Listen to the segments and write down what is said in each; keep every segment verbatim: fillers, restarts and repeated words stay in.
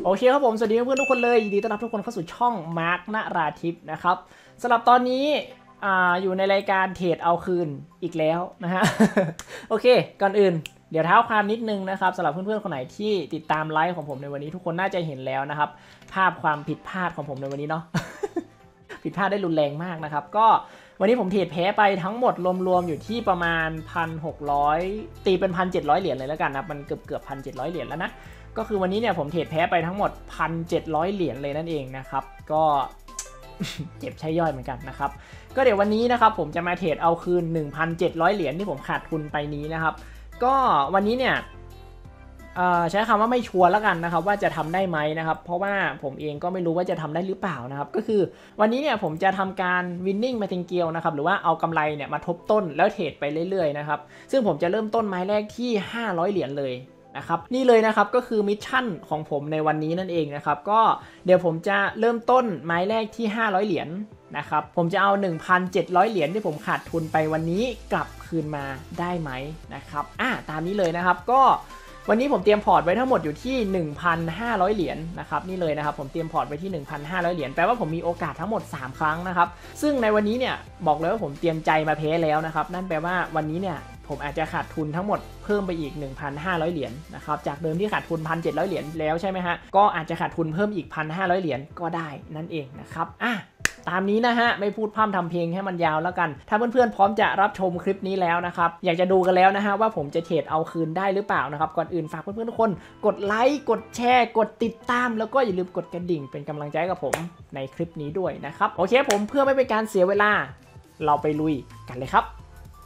โอเคครับผมสวัสดีเพื่อนๆทุกคนเลยยินดีต้อนรับทุกคนเข้าสู่ช่องมาร์คณราทิพย์นะครับสำหรับตอนนี้อ่าอยู่ในรายการเทรดเอาคืนอีกแล้วนะฮะ โอเคก่อนอื่นเดี๋ยวเท้าความนิดนึงนะครับสำหรับเพื่อนๆคนไหนที่ติดตามไลฟ์ของผมในวันนี้ทุกคนน่าจะเห็นแล้วนะครับภาพความผิดพลาดของผมในวันนี้เนาะ ผิดพลาดได้รุนแรงมากนะครับก็วันนี้ผมเทรดแพ้ไปทั้งหมดรวมๆอยู่ที่ประมาณ หนึ่งพันหกร้อย ตีเป็น หนึ่งพันเจ็ดร้อย เหรียญเลยแล้วกันนะมันเกือบเกือบ หนึ่งพันเจ็ดร้อย เหรียญแล้วนะก็คือวันนี้เนี่ยผมเทรดแพ้ไปทั้งหมด หนึ่งพันเจ็ดร้อย เหรียญเลยนั่นเองนะครับก็ เจ็บใช้ย่อยเหมือนกันนะครับก็เดี๋ยววันนี้นะครับผมจะมาเทรดเอาคืน หนึ่งพันเจ็ดร้อย เหรียญที่ผมขาดทุนไปนี้นะครับก็วันนี้เนี่ยใช้คำว่าไม่ชัวร์แล้วกันนะครับว่าจะทำได้ไหมนะครับเพราะว่าผมเองก็ไม่รู้ว่าจะทำได้หรือเปล่านะครับก็คือวันนี้เนี่ยผมจะทำการ winning martingale นะครับหรือว่าเอากำไรเนี่ยมาทบต้นแล้วเทรดไปเรื่อยๆนะครับซึ่งผมจะเริ่มต้นไม้แรกที่ห้าร้อยเหรียญเลยนะครับนี่เลยนะครับก็คือมิชชั่นของผมในวันนี้นั่นเองนะครับก็เดี๋ยวผมจะเริ่มต้นไม้แรกที่ห้าร้อยเหรียญนะครับผมจะเอา หนึ่งพันเจ็ดร้อย เหรียญที่ผมขาดทุนไปวันนี้กลับคืนมาได้ไหมนะครับอ่ะตามนี้เลยนะครับก็วันนี้ผมเตรียมพอร์ตไว้ทั้งหมดอยู่ที่ หนึ่งพันห้าร้อย เหรียญนะครับนี่เลยนะครับผมเตรียมพอร์ตไว้ที่ หนึ่งพันห้าร้อย เหรียญแปลว่าผมมีโอกาสทั้งหมดสามครั้งนะครับซึ่งในวันนี้เนี่ยบอกเลยว่าผมเตรียมใจมาแพ้แล้วนะครับนั่นแปลว่าวันนี้เนี่ยผมอาจจะขาดทุนทั้งหมดเพิ่มไปอีก หนึ่งพันห้าร้อย เหรียญนะครับจากเดิมที่ขาดทุน หนึ่งพันเจ็ดร้อย เหรียญแล้วใช่ไหมฮะก็อาจจะขาดทุนเพิ่มอีก หนึ่งพันห้าร้อย เหรียญก็ได้นั่นเองนะครับอ่ะตามนี้นะฮะไม่พูดพร่ำทำเพลงให้มันยาวแล้วกันถ้าเพื่อนๆพร้อมจะรับชมคลิปนี้แล้วนะครับอยากจะดูกันแล้วนะฮะว่าผมจะเทรดเอาคืนได้หรือเปล่านะครับก่อนอื่นฝากเพื่อนๆทุกคนกดไลค์กดแชร์กดติดตามแล้วก็อย่าลืมกดกระดิ่งเป็นกำลังใจกับผมในคลิปนี้ด้วยนะครับโอเคผมเพื่อไม่เป็นการเสียเวลาเราไปลุยกันเลยครับ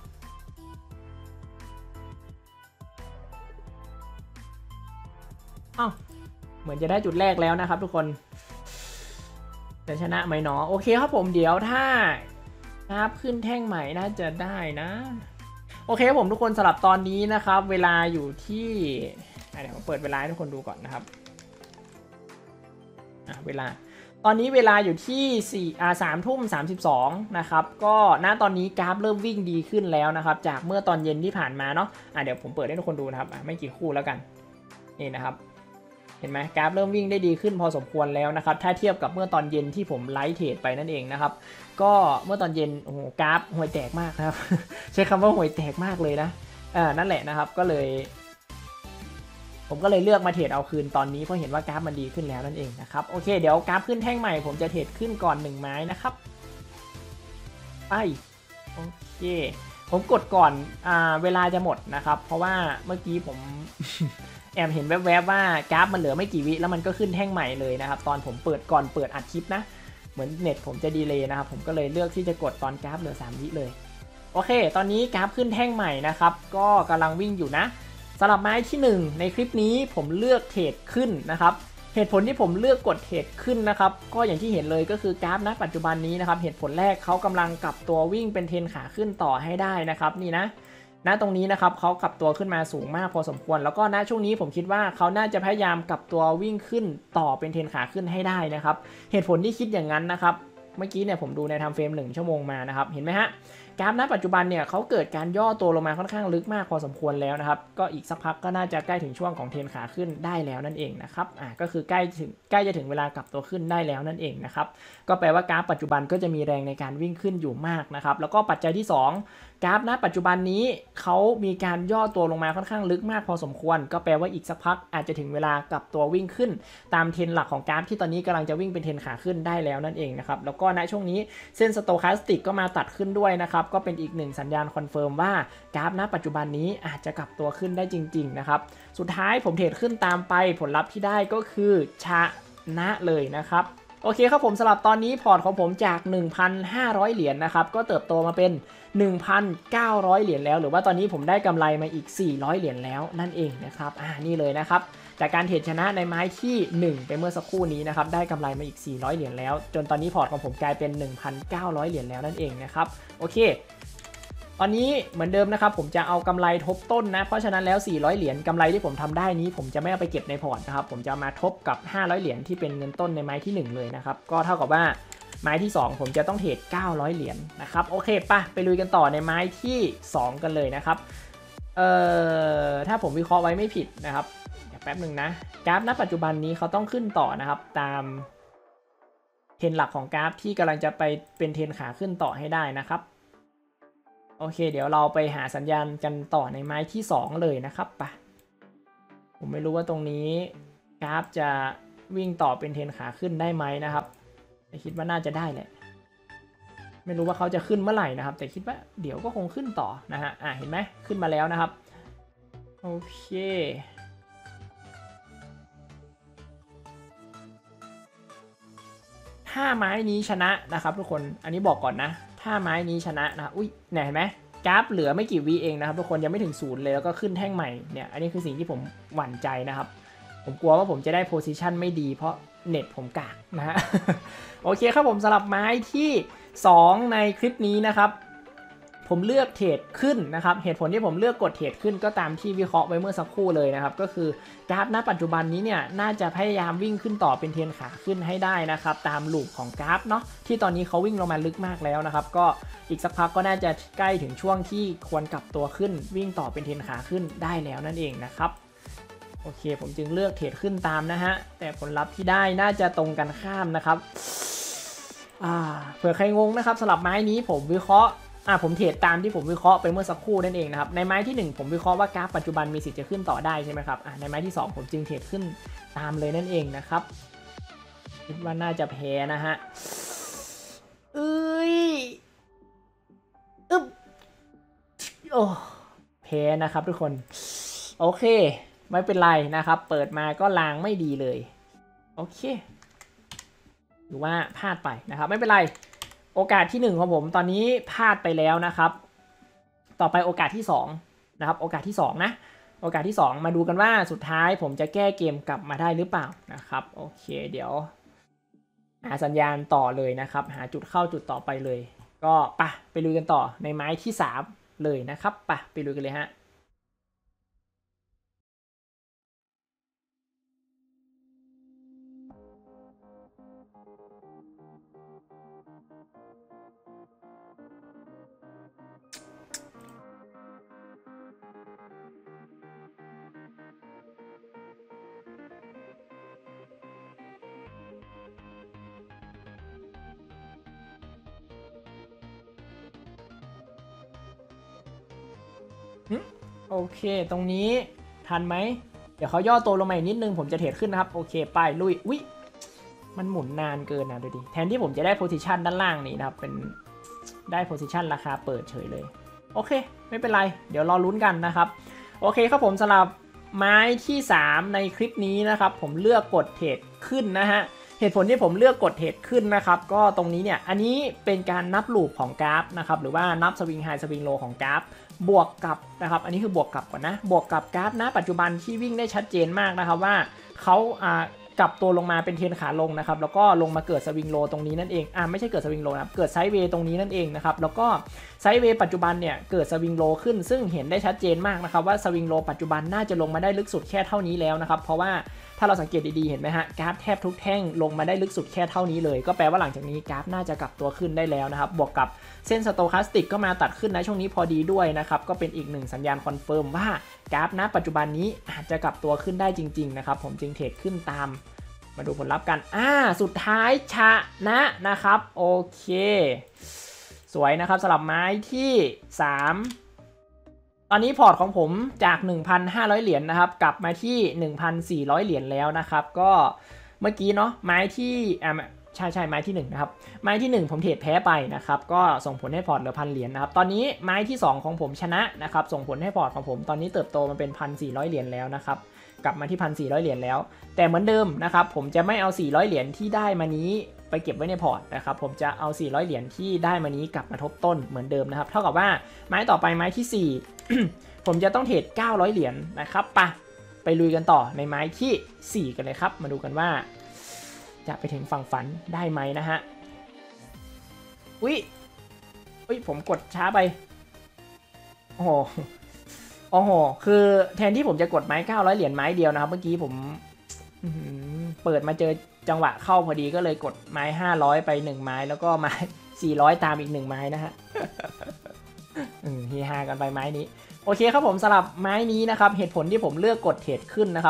อ้าวเหมือนจะได้จุดแรกแล้วนะครับทุกคนจะชนะไหมเนาะโอเคครับผมเดี๋ยวถ้านับขึ้นแท่งใหม่น่าจะได้นะโอเคผมทุกคนสำหรับตอนนี้นะครับเวลาอยู่ที่เดี๋ยวผมเปิดเวลาให้ทุกคนดูก่อนนะครับเวลาตอนนี้เวลาอยู่ที่สี่อ่าสามทุ่มสามสิบสองนะครับก็ณตอนนี้กราฟเริ่มวิ่งดีขึ้นแล้วนะครับจากเมื่อตอนเย็นที่ผ่านมาเนาะอ่ะเดี๋ยวผมเปิดให้ทุกคนดูนะครับไม่กี่คู่แล้วกันนี่นะครับเห็นไหมกราฟเริ่มวิ่งได้ดีขึ้นพอสมควรแล้วนะครับถ้าเทียบกับเมื่อตอนเย็นที่ผมไลฟ์เทรดไปนั่นเองนะครับก็เมื่อตอนเย็นโอ้โหกราฟห่วยแตกมากนะครับ ใช้คำว่าห่วยแตกมากเลยนะอ่านั่นแหละนะครับก็เลยผมก็เลยเลือกมาเทรดเอาคืนตอนนี้เพราะเห็นว่ากราฟมันดีขึ้นแล้วนั่นเองนะครับโอเคเดี๋ยวกราฟขึ้นแท่งใหม่ผมจะเทรดขึ้นก่อนหนึ่งไม้นะครับไปโอเคผมกดก่อนอ่าเวลาจะหมดนะครับเพราะว่าเมื่อกี้ผม แอบเห็นแวบๆว่ากราฟมันเหลือไม่กี่วิแล้วมันก็ขึ้นแท่งใหม่เลยนะครับตอนผมเปิดก่อนเปิดอัดคลิปนะเหมือนเน็ตผมจะดีเลย์นะครับผมก็เลยเลือกที่จะกดตอนกราฟเหลือสามวิเลยโอเคตอนนี้กราฟขึ้นแท่งใหม่นะครับก็กำลังวิ่งอยู่นะสำหรับไม้ที่หนึ่งในคลิปนี้ผมเลือกเทรดขึ้นนะครับเหตุผลที่ผมเลือกกดเทรดขึ้นนะครับก็อย่างที่เห็นเลยก็คือกราฟณปัจจุบันนี้นะครับเหตุผลแรกเขากำลังกลับตัววิ่งเป็นเทรนขาขึ้นต่อให้ได้นะครับนี่นะณตรงนี้นะครับเขากลับตัวขึ้นมาสูงมากพอสมควรแล้วก็ณช่วงนี้ผมคิดว่าเขาน่าจะพยายามกลับตัววิ่งขึ้นต่อเป็นเทรนขาขึ้นให้ได้นะครับเหตุผลที่คิดอย่างนั้นนะครับเมื่อกี้เนี่ยผมดูในไทม์เฟรมหนึ่งชั่วโมงมานะครับเห็นไหมฮะกราฟณปัจจุบันเนี่ยเขาเกิดการย่อตัวลงมาค่อนข้างลึกมากพอสมควรแล้วนะครับก็อีกสักพักก็น่าจะใกล้ถึงช่วงของเทรนขาขึ้นได้แล้วนั่นเองนะครับอ่าก็คือใกล้ถึงใกล้จะถึงเวลากลับตัวขึ้นได้แล้วนั่นเองนะครับก็แปลว่ากราฟปัจจุบันก็จะมีแรงในการวิ่งขึ้นอยู่มากนะครับแล้วก็ปัจจัยที่สองกราฟณปัจจุบันนี้เขามีการย่อตัวลงมาค่อนข้างลึกมากพอสมควรก็แปลว่าอีกสักพักอาจจะถึงเวลากลับตัววิ่งขึ้นตามเทรนหลักของกราฟที่ตอนนี้กำลังจะวิ่งเป็นเทรนขาขึ้นได้แล้วนั่นเองนะครับแล้วก็ณช่วงนี้เส้นสโตแคสติกก็มาตัดขึ้นด้วยนะครับก็เป็นอีกหนึ่งสัญญาณคอนเฟิร์มว่ากราฟณปัจจุบันนี้อาจจะกลับตัวขึ้นได้จริงๆนะครับสุดท้ายผมเทรดขึ้นตามไปผลลัพธ์ที่ได้ก็คือชนะเลยนะครับโอเคครับผมสำหรับตอนนี้พอร์ตของผมจาก หนึ่งพันห้าร้อย เหรียญ นะครับก็เติบโตมาเป็น หนึ่งพันเก้าร้อย เหรียญแล้วหรือว่าตอนนี้ผมได้กำไรมาอีกสี่ร้อยเหรียญแล้วนั่นเองนะครับอ่านี่เลยนะครับจากการเทรดชนะในไม้ที่หนึ่งไปเมื่อสักครู่นี้นะครับได้กำไรมาอีกสี่ร้อยเหรียญแล้วจนตอนนี้พอร์ตของผมกลายเป็น หนึ่งพันเก้าร้อย เหรียญแล้วนั่นเองนะครับโอเคตอนนี้เหมือนเดิมนะครับผมจะเอากำไรทบต้นนะเพราะฉะนั้นแล้วสี่ร้อยเหรียญกำไรที่ผมทำได้นี้ผมจะไม่เอาไปเก็บในพอร์ตนะครับผมจะมาทบกับห้าร้อยเหรียญที่เป็นเงินต้นในไม้ที่หนึ่งเลยนะครับก็เท่ากับว่าไม้ที่สองผมจะต้องเทรดเก้าร้อยเหรียญนะครับโอเคป่ะไปลุยกันต่อในไม้ที่สองกันเลยนะครับเอ่อถ้าผมวิเคราะห์ไว้ไม่ผิดนะครับเดี๋ยวแป๊บหนึ่งนะกราฟณปัจจุบันนี้เขาต้องขึ้นต่อนะครับตามเทรนหลักของกราฟที่กำลังจะไปเป็นเทรนขาขึ้นต่อให้ได้นะครับโอเคเดี๋ยวเราไปหาสัญญาณกันต่อในไม้ที่สองเลยนะครับไปผมไม่รู้ว่าตรงนี้กราฟจะวิ่งต่อเป็นเทรนขาขึ้นได้ไหมนะครับแต่คิดว่าน่าจะได้แหละไม่รู้ว่าเขาจะขึ้นเมื่อไหร่นะครับแต่คิดว่าเดี๋ยวก็คงขึ้นต่อนะฮะอ่ะเห็นไหมขึ้นมาแล้วนะครับโอเคถ้าไม้นี้ชนะนะครับทุกคนอันนี้บอกก่อนนะถ้าไม้นี้ชนะนะอุ้ยเนี่ยเห็นไหมกราฟเหลือไม่กี่วิเองนะครับทุกคนยังไม่ถึงศูนย์เลยแล้วก็ขึ้นแท่งใหม่เนี่ยอันนี้คือสิ่งที่ผมหวั่นใจนะครับผมกลัวว่าผมจะได้โพซิชันไม่ดีเพราะเน็ตผมกากนะฮะ โอเคครับผมสำหรับไม้ที่สองในคลิปนี้นะครับผมเลือกเทรดขึ้นนะครับเหตุผลที่ผมเลือกกดเทรดขึ้นก็ตามที่วิเคราะห์ไว้เมื่อสักครู่เลยนะครับก็คือกราฟณปัจจุบันนี้เนี่ยน่าจะพยายามวิ่งขึ้นต่อเป็นเทรนขาขึ้นให้ได้นะครับตามลูปของกราฟเนาะที่ตอนนี้เขาวิ่งลงมาลึกมากแล้วนะครับก็อีกสักพักก็น่าจะใกล้ถึงช่วงที่ควรกลับตัวขึ้นวิ่งต่อเป็นเทรนขาขึ้นได้แล้วนั่นเองนะครับโอเคผมจึงเลือกเทรดขึ้นตามนะฮะแต่ผลลัพธ์ที่ได้น่าจะตรงกันข้ามนะครับอ่าเผื่อใครงงนะครับสำหรับไม้นี้ผมวิเคราะห์อ่าผมเทรดตามที่ผมวิเคราะห์ไปเมื่อสักครู่นั่นเองนะครับในไม้ที่หนึ่งผมวิเคราะห์ว่ากราฟปัจจุบันมีสิทธิ์จะขึ้นต่อได้ใช่ไหมครับอ่าในไม้ที่สองผมจึงเทรดขึ้นตามเลยนั่นเองนะครับคิดว่าน่าจะแพ้นะฮะเอ้ยอึ๊บโอ้แพ้นะครับทุกคนโอเคไม่เป็นไรนะครับเปิดมาก็ลางไม่ดีเลยโอเคหรือว่าพลาดไปนะครับไม่เป็นไรโอกาสที่หนึ่งของผมตอนนี้พลาดไปแล้วนะครับต่อไปโอกาสที่สองนะครับโอกาสที่สองนะโอกาสที่สองมาดูกันว่าสุดท้ายผมจะแก้เกมกลับมาได้หรือเปล่านะครับโอเคเดี๋ยวหาสัญญาณต่อเลยนะครับหาจุดเข้าจุดต่อไปเลยก็ปะไปลุยกันต่อในไม้ที่สามเลยนะครับปะไปลุยกันเลยฮะโอเคตรงนี้ทันไหมเดี๋ยวเขาย่อตัวลงมาอีกนิดนึงผมจะเทรดขึ้นนะครับโอเคไปลุยอุ๊ยมันหมุนนานเกินนะดูดิแทนที่ผมจะได้โพซิชันด้านล่างนี้นะครับเป็นได้โพซิชันราคาเปิดเฉยเลยโอเคไม่เป็นไรเดี๋ยวรอลุ้นกันนะครับโอเคครับผมสำหรับไม้ที่สามในคลิปนี้นะครับผมเลือกกดเทรดขึ้นนะฮะเหตุผลที่ผมเลือกกดเทรดขึ้นนะครับก็ตรงนี้เนี่ยอันนี้เป็นการนับลูปของกราฟนะครับหรือว่านับสวิงไฮสวิงโลของกราฟบวกกับนะครับอันนี้คือบวกกับก่อนนะบวกกับกราฟณปัจจุบันที่วิ่งได้ชัดเจนมากนะครับว่าเขาอ่ากลับตัวลงมาเป็นเทรนขาลงนะครับแล้วก็ลงมาเกิดสวิงโลตรงนี้นั่นเองอ่าไม่ใช่เกิดสวิงโลนะครับเกิดไซด์เวย์ตรงนี้นั่นเองนะครับแล้วก็ไซด์เวย์ปัจจุบันเนี่ยเกิดสวิงโลขึ้นซึ่งเห็นได้ชัดเจนมากนะครับว่าสวิงโลปัจจุบันน่าจะลงมาได้ลึกสุดแค่เท่านี้แล้วนะครับเพราะว่าถ้าเราสังเกตดีๆเห็นไหมฮะกราฟแทบทุกแท่งลงมาได้ลึกสุดแค่เท่านี้เลยก็แปลว่าหลังจากนี้กราฟน่าจะกลับตัวขึ้นได้แล้วนะครับบวกกับเส้นสโตคาสติกก็มาตัดขึ้นในช่วงนี้พอดีด้วยนะครับก็เป็นอีกหนึ่งสัญญาณคอนเฟิร์มว่ากราฟณปัจจุบันนี้อาจจะกลับตัวขึ้นได้จริงๆนะครับผมจึงเทรดขึ้นตามมาดูผลลัพธ์กันอ่าสุดท้ายชนะนะครับโอเคสวยนะครับสำหรับไม้ที่สามตอนนี้พอร์ตของผมจาก หนึ่งพันห้าร้อย เหรียญ นะครับกลับมาที่ หนึ่งพันสี่ร้อย เหรียญแล้วนะครับก็เมื่อกี้เนาะไม้ที่อ่าใช่ใช่ไม้ที่หนึ่งนะครับไม้ที่หนึ่งผมเทรดแพ้ไปนะครับก็ส่งผลให้พอร์ตเหลือพันเหรียญนะครับตอนนี้ไม้ที่สองของผมชนะนะครับส่งผลให้พอร์ตของผมตอนนี้เติบโตมาเป็น หนึ่งพันสี่ร้อย เหรียญแล้วนะครับกลับมาที่ หนึ่งพันสี่ร้อย เหรียญแล้วแต่เหมือนเดิมนะครับผมจะไม่เอาสี่ร้อยเหรียญที่ได้มานี้ไปเก็บไว้ในพอร์ตนะครับผมจะเอาสี่ร้อยเหรียญที่ได้มานี้กลับมาทบต้นเหมือนเดิมนะครับเท่ากับว่าไม้ต่อไปไม้ที่สี่ ผมจะต้องเทรดเก้าร้อยเหรียญนะครับปะไปลุยกันต่อในไม้ที่สี่กันเลยครับมาดูกันว่าจะไปถึงฝั่งฝันได้ไหมนะฮะอุ้ยอุ้ยผมกดช้าไปโอ้โหโอ้โหคือแทนที่ผมจะกดไม้เก้าร้อยเหรียญไม้เดียวนะครับเมื่อกี้ผมเปิดมาเจอจังหวะเข้าพอดีก็เลยกดไม้ห้าร้อยไปหนึ่งไม้แล้วก็ไม้สี่ร้อยตามอีกหนึ่งไม้นะฮะอืมฮีฮากันไปไม้นี้โอเคครับผมสำหรับไม้นี้นะครับเหตุผลที่ผมเลือกกดเทรดขึ้นนะครับ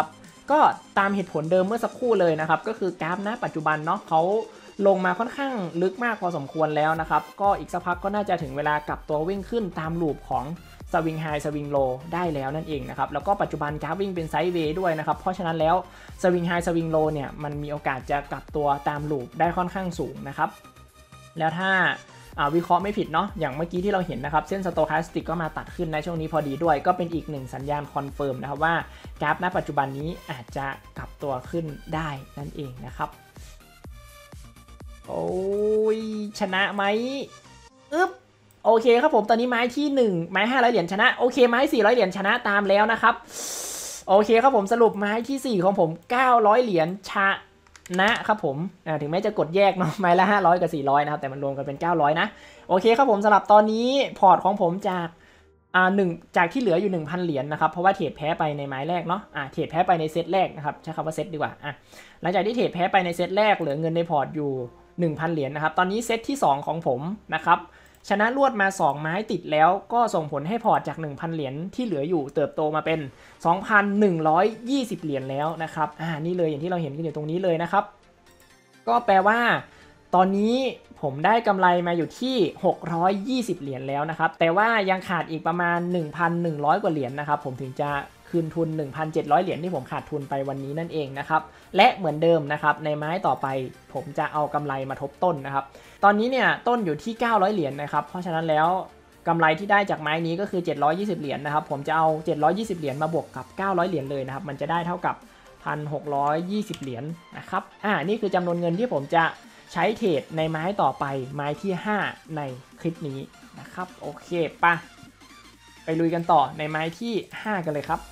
ก็ตามเหตุผลเดิมเมื่อสักครู่เลยนะครับก็คือกราฟณปัจจุบันเนาะเขาลงมาค่อนข้างลึกมากพอสมควรแล้วนะครับก็อีกสักพักก็น่าจะถึงเวลากลับตัววิ่งขึ้นตามลูปของสวิงไฮสวิงโลได้แล้วนั่นเองนะครับแล้วก็ปัจจุบันกราฟวิ่งเป็นไซด์เวย์ด้วยนะครับเพราะฉะนั้นแล้วสวิงไฮสวิงโลเนี่ยมันมีโอกาสจะกลับตัวตามลูปได้ค่อนข้างสูงนะครับแล้วถ้าวิเคราะห์ไม่ผิดเนาะอย่างเมื่อกี้ที่เราเห็นนะครับเส้นสโตแคสติกก็มาตัดขึ้นในช่วงนี้พอดีด้วยก็เป็นอีกหนึ่งสัญญาณคอนเฟิร์มนะครับว่ากราฟณปัจจุบันนี้อาจจะกลับตัวขึ้นได้นั่นเองนะครับโอ้ยชนะไหมอึ๊บโอเคครับผมตอนนี้ไม้ที่หนึ่งไม้ห้าร้อยเหรียญชนะโอเคไม้สี่ร้อยเหรียญชนะตามแล้วนะครับโอเคครับผมสรุปไม้ที่สี่ของผมเก้าร้อยเหรียญชนะครับผมถึงแม้จะกดแยกเนาะไม้ละห้าร้อยกับสี่ร้อยนะครับแต่มันรวมกันเป็นเก้าร้อยนะโอเคครับผมสำหรับตอนนี้พอร์ตของผมจากอ่าหนึ่งจากที่เหลืออยู่ หนึ่งพัน เหรียญนะครับเพราะว่าเทรดแพ้ไปในไม้แรกเนาะอ่าเทรดแพ้ไปในเซตแรกนะครับใช้คำว่าเซตดีกว่าอ่ะหลังจากที่เทรดแพ้ไปในเซตแรกเหลือเงินในพอร์ตอยู่ หนึ่งพัน เหรียญนะครับตอนนี้เซตที่สองของผมนะครับชนะรวดมาสองไม้ติดแล้วก็ส่งผลให้พอร์ตจาก หนึ่งพัน เหรียญที่เหลืออยู่เติบโตมาเป็น สองพันหนึ่งร้อยยี่สิบ เหรียญแล้วนะครับอ่านี่เลยอย่างที่เราเห็นกันอยู่ตรงนี้เลยนะครับก็แปลว่าตอนนี้ผมได้กำไรมาอยู่ที่หกร้อยยี่สิบเหรียญแล้วนะครับแต่ว่ายังขาดอีกประมาณ หนึ่งพันหนึ่งร้อย กว่าเหรียญนะครับผมถึงจะคืนทุน หนึ่งพันเจ็ดร้อย เหรียญที่ผมขาดทุนไปวันนี้นั่นเองนะครับและเหมือนเดิมนะครับในไม้ต่อไปผมจะเอากำไรมาทบต้นนะครับตอนนี้เนี่ยต้นอยู่ที่เก้าร้อยเหรียญนะครับเพราะฉะนั้นแล้วกำไรที่ได้จากไม้นี้ก็คือเจ็ดร้อยยี่สิบเหรียญนะครับผมจะเอาเจ็ดร้อยยี่สิบเหรียญมาบวกกับเก้าร้อยเหรียญเลยนะครับมันจะได้เท่ากับ หนึ่งพันหกร้อยยี่สิบ เหรียญนะครับอ่านี่คือจำนวนเงินที่ผมจะใช้เทรดในไม้ต่อไปไม้ที่ห้าในคลิปนี้นะครับโอเคปะไปลุยกันต่อในไม้ที่ห้ากันเลยครับ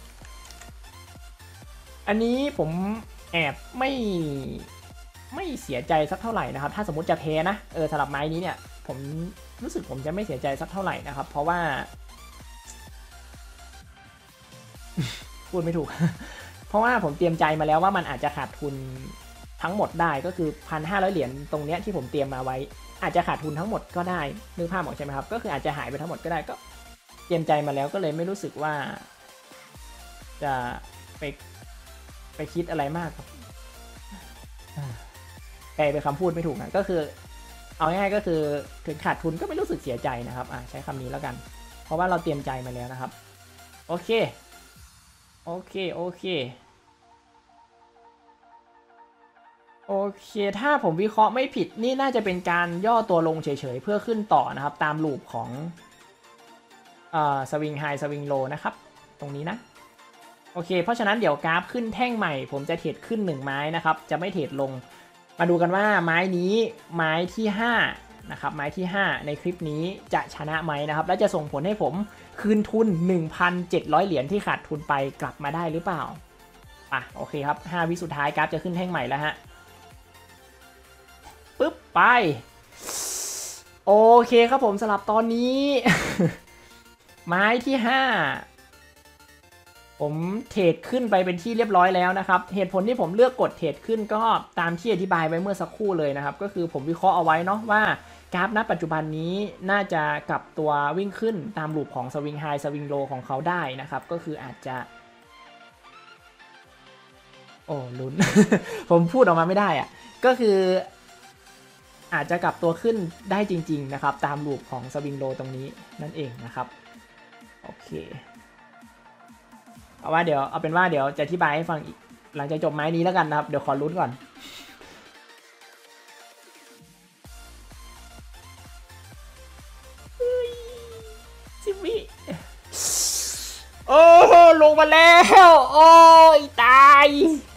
อันนี้ผมแอบไม่ไม่เสียใจสักเท่าไหร่นะครับถ้าสมมติจะแพ้นะเออสำหรับไม้นี้เนี่ยผมรู้สึกผมจะไม่เสียใจสักเท่าไหร่นะครับเพราะว่า พูดไม่ถูก เพราะว่าผมเตรียมใจมาแล้วว่ามันอาจจะขาดทุนทั้งหมดได้ก็คือ หนึ่งพันห้าร้อย เหรียญตรงเนี้ยที่ผมเตรียมมาไว้อาจจะขาดทุนทั้งหมดก็ได้นึกภาพออกใช่ไหมครับก็คืออาจจะหายไปทั้งหมดก็ได้ก็เตรียมใจมาแล้วก็เลยไม่รู้สึกว่าจะไปไปคิดอะไรมากครับแปลเป็นคำพูดไม่ถูกนะก็คือเอาง่ายๆก็คือถึงขาดทุนก็ไม่รู้สึกเสียใจนะครับอ่ะใช้คำนี้แล้วกันเพราะว่าเราเตรียมใจมาแล้วนะครับโอเคโอเคโอเคโอเคถ้าผมวิเคราะห์ไม่ผิดนี่น่าจะเป็นการย่อตัวลงเฉยๆเพื่อขึ้นต่อนะครับตามลูปของอ่าสวิงไฮสวิงโลนะครับตรงนี้นะโอเคเพราะฉะนั้นเดี๋ยวกราฟขึ้นแท่งใหม่ผมจะเทรดขึ้นหนึ่งไม้นะครับจะไม่เทรดลงมาดูกันว่าไม้นี้ไม้ที่ห้านะครับไม้ที่ห้าในคลิปนี้จะชนะไหมนะครับและจะส่งผลให้ผมคืนทุน หนึ่งพันเจ็ดร้อย เหรียญที่ขาดทุนไปกลับมาได้หรือเปล่าอ่ะโอเคครับห้าวิสุดท้ายกราฟจะขึ้นแท่งใหม่แล้วฮะปึ๊บไปโอเคครับผมสำหรับตอนนี้ ไม้ที่ห้าผมเทรดขึ้นไปเป็นที่เรียบร้อยแล้วนะครับเหตุผลที่ผมเลือกกดเทรดขึ้นก็ตามที่อธิบายไว้เมื่อสักครู่เลยนะครับก็คือผมวิเคราะห์เอาไว้เนาะว่ากราฟณปัจจุบันนี้น่าจะกลับตัววิ่งขึ้นตามลูปของสวิงไฮสวิงโลของเขาได้นะครับก็คืออาจจะโอ้ลุ้น ผมพูดออกมาไม่ได้อะก็คืออาจจะกลับตัวขึ้นได้จริงๆนะครับตามลูปของสวิงโลตรงนี้นั่นเองนะครับโอเคเอาว่าเดี๋ยวเอาเป็นว่าเดี๋ยวจะอธิบายให้ฟังอีกหลังจากจบไม้นี้แล้วกันนะครับเดี๋ยวขอลุ้นก่อนสิบวิโอ้ลงมาแล้วโอ้ยตาย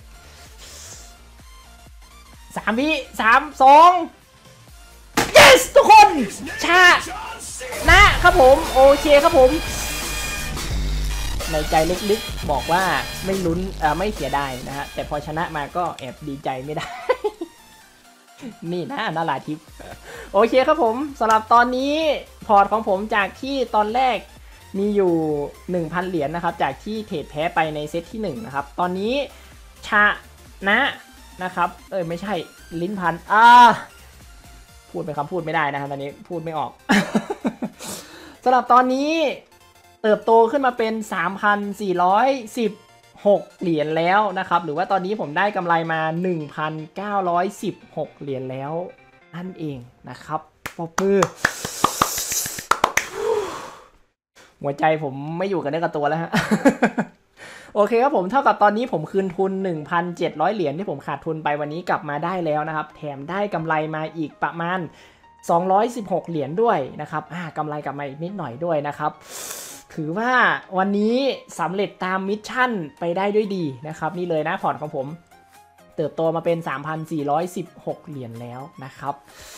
สามวิสามสอง yes ทุกคนชานะครับผมโอเคครับผมในใจลึกๆบอกว่าไม่ลุ้นเอ่อไม่เสียดายนะฮะแต่พอชนะมาก็แอบดีใจไม่ได้ นี่นะนาราทิพย์โอเคครับผมสำหรับตอนนี้พอร์ตของผมจากที่ตอนแรกมีอยู่ หนึ่งพัน เหรียญ นะครับจากที่เทรดแพ้ไปในเซตที่หนึ่งนะครับตอนนี้ชนะนะครับเอ้ยไม่ใช่ลิ้นพันอ่าพูดเป็นคำพูดไม่ได้นะครับตอนนี้พูดไม่ออก สำหรับตอนนี้เติบโตขึ้นมาเป็น สามพันสี่ร้อยสิบหกเหรียญแล้วนะครับหรือว่าตอนนี้ผมได้กำไรมา หนึ่งพันเก้าร้อยสิบหก เหรียญแล้วนั่นเองนะครับปรบมือหัวใจผมไม่อยู่กับเนื้อกับตัวแล้วฮะ โอเคครับผมเท่ากับตอนนี้ผมคืนทุน หนึ่งพันเจ็ดร้อย เหรียญที่ผมขาดทุนไปวันนี้กลับมาได้แล้วนะครับแถมได้กำไรมาอีกประมาณสองร้อยสิบหกเหรียญด้วยนะครับอ่ากำไรกลับมาอีกนิดหน่อยด้วยนะครับถือว่าวันนี้สำเร็จตามมิชชั่นไปได้ด้วยดีนะครับนี่เลยนะพอร์ตของผมเติบโตมาเป็น สามพันสี่ร้อยสิบหก เหรียญแล้วนะครับ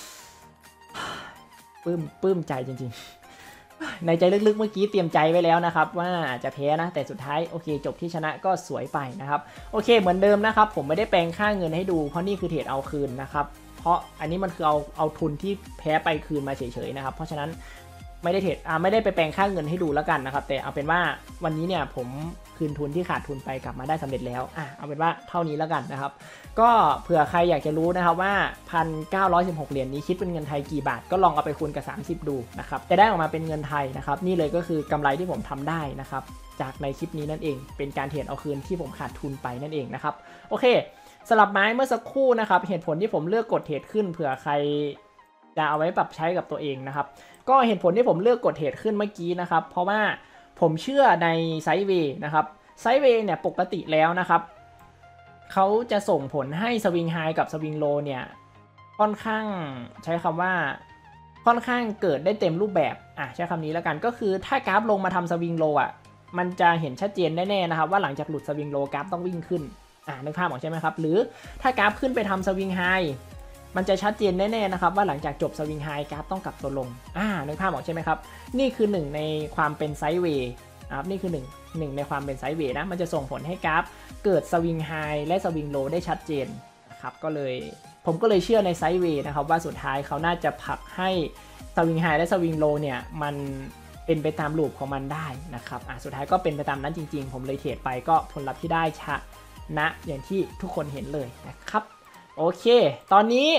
ปลื้มปลื้มใจจริงๆในใจลึกๆเมื่อกี้เตรียมใจไว้แล้วนะครับว่าจะแพ้นะแต่สุดท้ายโอเคจบที่ชนะก็สวยไปนะครับโอเคเหมือนเดิมนะครับผมไม่ได้แปลงค่าเงินให้ดูเพราะนี่คือเทรดเอาคืนนะครับเพราะอันนี้มันคือเอาเอาทุนที่แพ้ไปคืนมาเฉยๆนะครับเพราะฉะนั้นไม่ได้เทรดอ่าไม่ได้ไปแปลงค่าเงินให้ดูแล้วกันนะครับแต่เอาเป็นว่าวันนี้เนี่ยผมคืนทุนที่ขาดทุนไปกลับมาได้สำเร็จแล้วอ่ะเอาเป็นว่าเท่านี้แล้วกันนะครับก็เผื่อใครอยากจะรู้นะครับว่า หนึ่งพันเก้าร้อยสิบหก เหรียญนี้คิดเป็นเงินไทยกี่บาทก็ลองเอาไปคูณกับสามสิบดูนะครับจะได้ออกมาเป็นเงินไทยนะครับนี่เลยก็คือกำไรที่ผมทำได้นะครับจากในคลิปนี้นั่นเองเป็นการเทรดเอาคืนที่ผมขาดทุนไปนั่นเองนะครับโอเคสลับไม้เมื่อสักครู่นะครับเหตุผลที่ผมเลือกกดเทรดขึ้นเผื่อใครจะเอาไว้ปรับใช้กับตัวเองนะครับก็เหตุผลที่ผมเลือกกดเทรดขึ้นเมื่อกี้นะครับเพราะว่าผมเชื่อในไซด์เวย์นะครับไซด์เวย์เนี่ยปกติแล้วนะครับเขาจะส่งผลให้สวิงไฮกับสวิงโลเนี่ยค่อนข้างใช้คำว่าค่อนข้างเกิดได้เต็มรูปแบบอ่ะใช้คำนี้แล้วกันก็คือถ้ากราฟลงมาทำสวิงโลอ่ะมันจะเห็นชัดเจนแน่ๆนะครับว่าหลังจากหลุดสวิงโลกราฟต้องวิ่งขึ้นอ่ะนึกภาพออกใช่ไหมครับหรือถ้ากราฟขึ้นไปทำสวิงไฮมันจะชัดเจนแน่ๆนะครับว่าหลังจากจบสวิงไฮกราฟต้องกลับตัวลงอ่านึกภาพออกใช่ไหมครับนี่คือหนึ่งในความเป็นไซด์เวย์ครับนี่คือหนึ่งหนึ่งในความเป็นไซด์เวย์นะมันจะส่งผลให้กราฟเกิดสวิงไฮและสวิงโลได้ชัดเจนนะครับก็เลยผมก็เลยเชื่อในไซด์เวย์นะครับว่าสุดท้ายเขาน่าจะผลักให้สวิงไฮและสวิงโลเนี่ยมันเป็นไปตามลูปของมันได้นะครับอ่ะสุดท้ายก็เป็นไปตามนั้นจริงๆผมเลยเทรดไปก็ผลลัพธ์ที่ได้ชนะอย่างที่ทุกคนเห็นเลยนะครับโอเคตอนนี้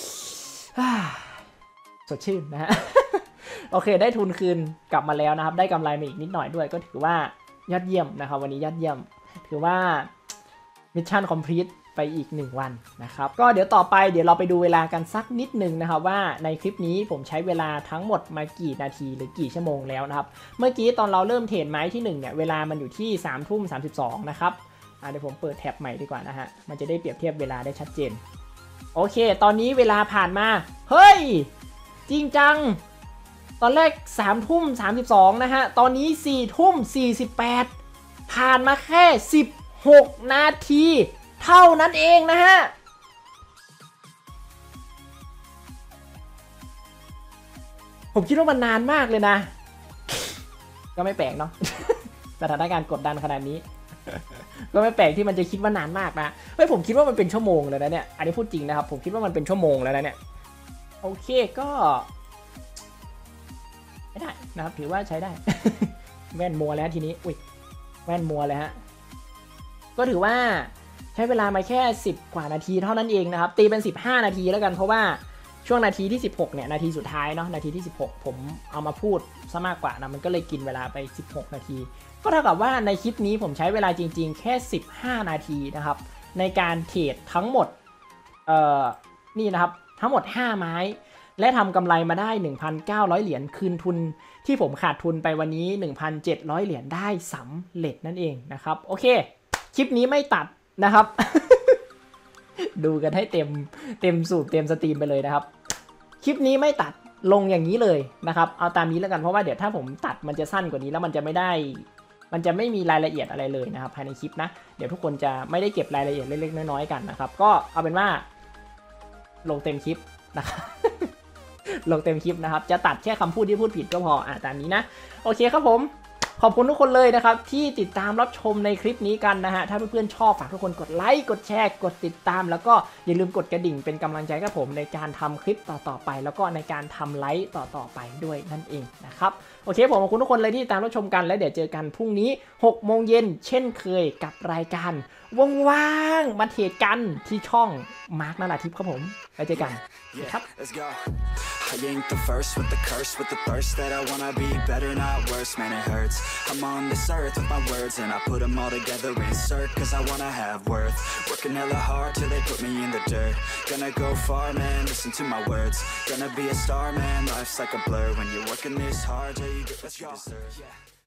สดชื่นนะฮะ โอเคได้ทุนคืนกลับมาแล้วนะครับได้กำไรมาอีกนิดหน่อยด้วยก็ถือว่ายอดเยี่ยมนะครับวันนี้ยอดเยี่ยมถือว่ามิชชั่นคอมพลีทไปอีกหนึ่งวันนะครับก็เดี๋ยวต่อไปเดี๋ยวเราไปดูเวลากันสักนิดนึงนะครับว่าในคลิปนี้ผมใช้เวลาทั้งหมดมากี่นาทีหรือกี่ชั่วโมงแล้วนะครับเมื่อกี้ตอนเราเริ่มเทรดไม้ที่หนึ่งเนี่ยเวลามันอยู่ที่สามทุ่มสามสิบสองนะครับเดี๋ยวผมเปิดแท็บใหม่ดีกว่านะฮะมันจะได้เปรียบเทียบเวลาได้ชัดเจนโอเคตอนนี้เวลาผ่านมาเฮ้ยจริงจังตอนแรกสามทุ่มสามสิบสองนะฮะตอนนี้สี่ทุ่มสี่สิบแปดผ่านมาแค่สิบหกนาทีเท่านั้นเองนะฮะผมคิดว่ามันนานมากเลยนะก็ไม่แปลกเนาะ สถานการณ์กดดันขนาดนี้ ก็ไม่แปลกที่มันจะคิดว่านานมากนะเฮ้ยผมคิดว่ามันเป็นชั่วโมงแล้วนะเนี่ยอันนี้พูดจริงนะครับผมคิดว่ามันเป็นชั่วโมงแล้วนะเนี่ยโอเคก็ใช้ได้นะครับถือว่าใช้ได้ แว่นมัวแล้วทีนี้อุ้ยแว่นมัวเลยฮะก็ถือว่าใช้เวลามาแค่สิบกว่านาทีเท่านั้นเองนะครับตีเป็นสิบห้านาทีแล้วกันเพราะว่าช่วงนาทีที่สิบหกเนี่ยนาทีสุดท้ายเนาะนาทีที่สิบหกผมเอามาพูดซะมากกว่านะมันก็เลยกินเวลาไปสิบหกนาทีก็เท่ากับว่าในคลิปนี้ผมใช้เวลาจริงๆแค่สิบห้านาทีนะครับในการเทรดทั้งหมดเอ่อนี่นะครับทั้งหมดห้าไม้และทำกำไรมาได้ หนึ่งพันเก้าร้อย เหรียญคืนทุนที่ผมขาดทุนไปวันนี้ หนึ่งพันเจ็ดร้อย เหรียญได้สำเร็จนั่นเองนะครับโอเคคลิปนี้ไม่ตัดนะครับ ดูกันให้เต็มเต็มสูตรเต็มสตรีมไปเลยนะครับคลิปนี้ไม่ตัดลงอย่างนี้เลยนะครับเอาตามนี้แล้วกันเพราะว่าเดี๋ยวถ้าผมตัดมันจะสั้นกว่านี้แล้วมันจะไม่ได้มันจะไม่มีรายละเอียดอะไรเลยนะครับภายในคลิปนะเดี๋ยวทุกคนจะไม่ได้เก็บรายละเอียดเล็กๆน้อยๆกันนะครับก็เอาเป็นว่าลงเต็มคลิปนะครับ ลงเต็มคลิปนะครับจะตัดแค่คำพูดที่พูดผิดก็พออ่ะตามนี้นะโอเคครับผมขอบคุณทุกคนเลยนะครับที่ติดตามรับชมในคลิปนี้กันนะฮะถ้าเพื่อนๆชอบฝากทุกคนกดไลค์กดแชร์กดติดตามแล้วก็อย่าลืมกดกระดิ่งเป็นกำลังใจกับผมในการทำคลิปต่อๆไปแล้วก็ในการทำไลฟ์ต่อๆไปด้วยนั่นเองนะครับโโอเคผมขอบคุณทุกคนเลยที่ตามรับชมกันแล้วเดี๋ยวเจอกันพรุ่งนี้หกโมงเย็นเช่นเคยกับรายการว่างๆมาเทรดกันที่ช่องมาร์คนาราทิพย์ครับผมแล้วเจอกันครับ I ain't the first with the curse, with the thirst that I wanna be better, not worse, man it hurts. I'm on this earth with my words and I put them all together, insert, cause I wanna have worth. Working hella hard till they put me in the dirt. Gonna go far, man, listen to my words. Gonna be a star, man, life's like a blur. When you're working this hard, yeah, you get what you deserve.